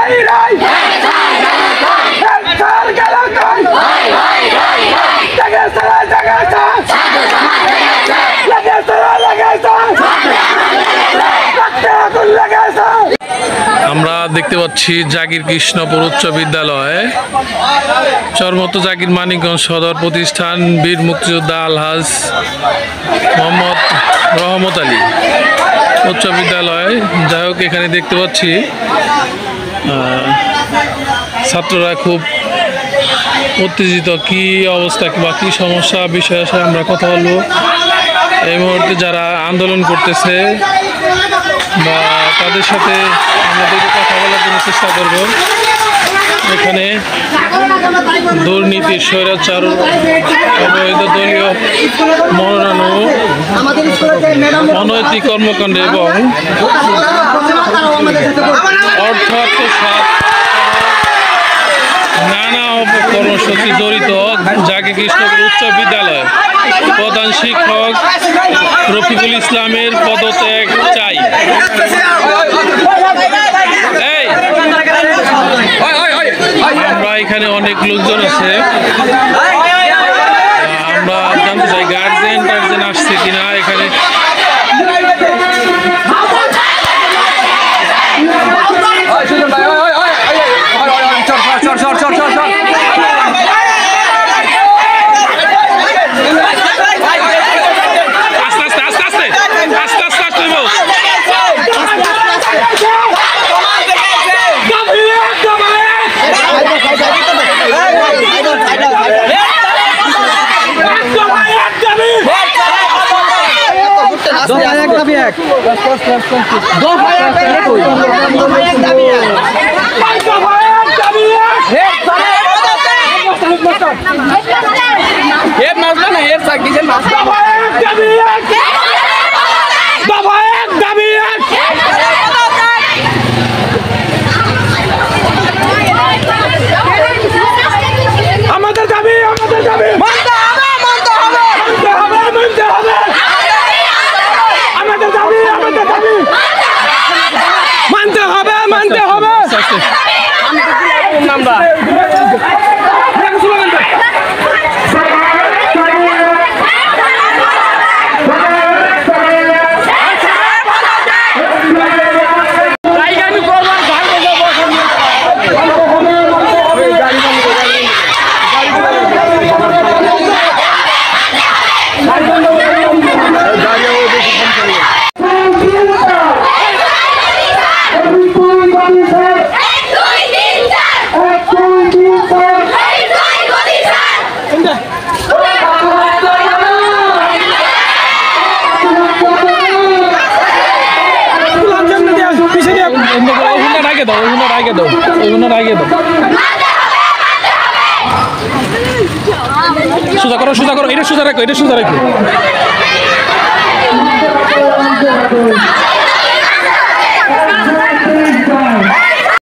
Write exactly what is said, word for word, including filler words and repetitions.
আমরা দেখতে পাচ্ছি জাগির কৃষ্ণপুর উচ্চ বিদ্যালয়, চরমত জাগির মানিকগঞ্জ সদর প্রতিষ্ঠান, বীর মুক্তিযোদ্ধা আলহাজ মোহাম্মদ রহমত আলী উচ্চ বিদ্যালয়। যাই হোক, এখানে দেখতে পাচ্ছি ছাত্ররা খুব উত্তেজিত। কি অবস্থা বা কী সমস্যা বিষয়ে আমরা কথা বলবো। এই মুহূর্তে যারা আন্দোলন করতেছে বা তাদের সাথে আমাদের কথা বলার জন্য চেষ্টা করব। এখানে দুর্নীতি, স্বৈরাচার, অবৈধ দলীয় মনোনয়ন, অনৈতিক কর্মকাণ্ড এবং অর্থ আত্মসাৎ নানা কর্মসূচি জড়িত জাগির কৃষ্ণপুর উচ্চ বিদ্যালয় প্রধান শিক্ষক রফিকুল ইসলামের পদত্যাগ চাই। আমরা এখানে অনেক লোকজন আছে, আমরা জানতে চাই গার্জেন টার্জেন আসছে কিনা এখানে। আমাদের দাবি আমাদের দাবি মানতে হবে মানতে হবে মানতে হবে মানতে হবে আমাদের দাবি আমাদের দাবি মানতে হবে মানতে হবে। আমরা সোজা করো সোজা করো এটা সোজা রাখো এটা সোজা রাখো।